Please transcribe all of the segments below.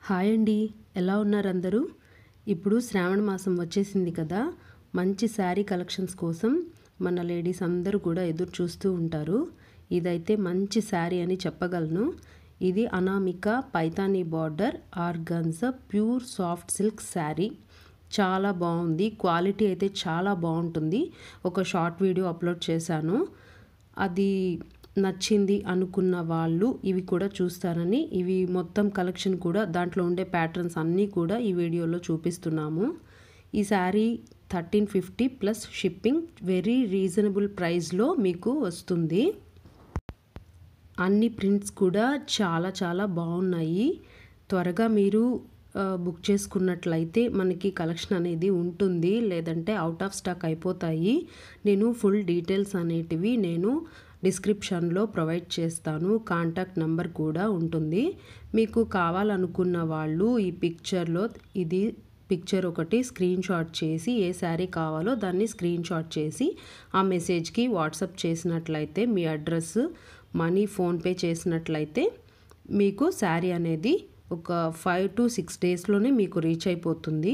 Hi అండి, ఎలా ఉన్నారు అందరూ? ఇప్పుడు శ్రావణ మాసం వచ్చేసింది కదా. మంచి శారీ కలెక్షన్స్ కోసం మన లేడీస్ అందరూ కూడా ఎదురు చూస్తూ ఉంటారు. ఇదైతే మంచి శారీ అని చెప్పగలను. ఇది Anamika Paithani border organza pure soft silk sari. చాలా బాగుంది, క్వాలిటీ అయితే చాలా బాగుంటుంది. ఒక షార్ట్ వీడియో అప్లోడ్ చేశాను, అది నచ్చింది అనుకున్న వాళ్ళు ఇవి కూడా చూస్తారని ఇవి మొత్తం కలెక్షన్ కూడా దాంట్లో ఉండే ప్యాటర్న్స్ అన్నీ కూడా ఈ వీడియోలో చూపిస్తున్నాము. ఈ శారీ 1350+ షిప్పింగ్, వెరీ రీజనబుల్ ప్రైస్లో మీకు వస్తుంది. అన్ని ప్రింట్స్ కూడా చాలా చాలా బాగున్నాయి. త్వరగా మీరు బుక్ చేసుకున్నట్లయితే మనకి కలెక్షన్ అనేది ఉంటుంది, లేదంటే అవుట్ ఆఫ్ స్టాక్ అయిపోతాయి. నేను ఫుల్ డీటెయిల్స్ అనేటివి డిస్క్రిప్షన్లో ప్రొవైడ్ చేస్తాను. కాంటాక్ట్ నెంబర్ కూడా ఉంటుంది. మీకు కావాలనుకున్న వాళ్ళు ఈ పిక్చర్ ఒకటి స్క్రీన్ షాట్ చేసి ఏ శారీ కావాలో దాన్ని స్క్రీన్ షాట్ చేసి ఆ మెసేజ్కి వాట్సాప్ చేసినట్లయితే మీ అడ్రస్, మనీ ఫోన్పే చేసినట్లయితే మీకు శారీ అనేది ఒక 5 to 6 డేస్లోనే మీకు రీచ్ అయిపోతుంది.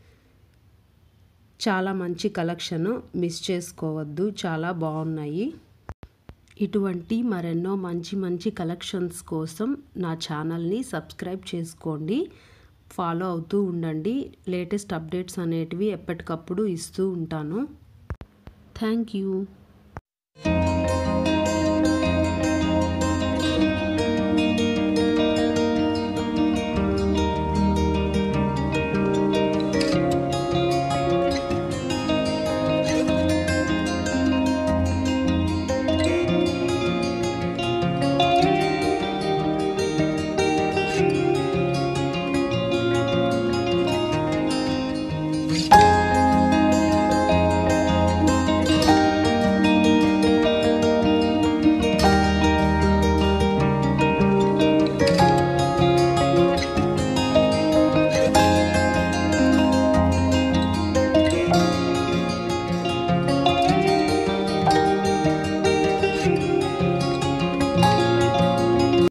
చాలా మంచి కలెక్షన్, మిస్ చేసుకోవద్దు, చాలా బాగున్నాయి. ఇటువంటి మరెన్నో మంచి మంచి కలెక్షన్స్ కోసం నా ఛానల్ని సబ్స్క్రైబ్ చేసుకోండి, ఫాలో అవుతూ ఉండండి. లేటెస్ట్ అప్డేట్స్ అనేటివి ఎప్పటికప్పుడు ఇస్తూ ఉంటాను. Thank you.